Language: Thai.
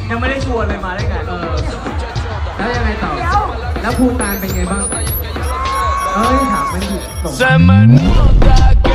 ยังไม่ได้ชวนเลยมาได้ไงแล้วยังไงต่อแล้วภูตานเป็นไงบ้างถามมันผิด